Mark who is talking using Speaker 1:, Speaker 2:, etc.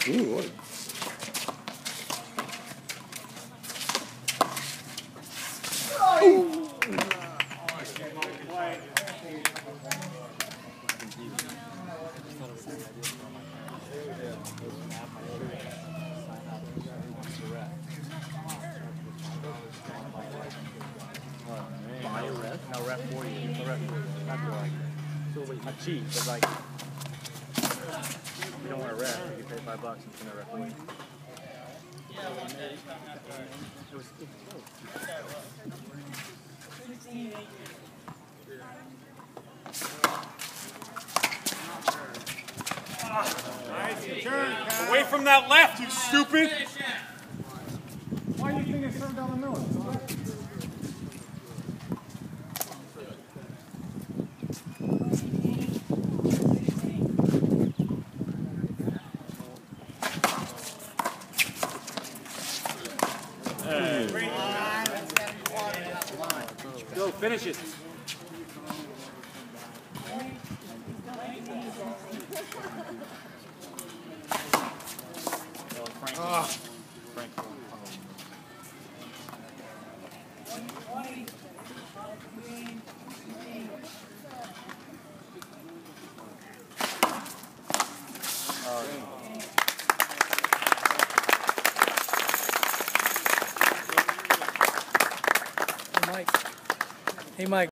Speaker 1: Ooh, what?
Speaker 2: Buy a ref? No, ref for you. The ref for you. Not to like, not cheap, but like, if you don't want a ref, you can pay $5 and send a ref for you. It was close.
Speaker 3: Nice turn. Away from that left, you stupid! Why do you think they serve down the middle?
Speaker 2: Go, finish it. Frank.
Speaker 4: Hey, Mike. Hey, Mike.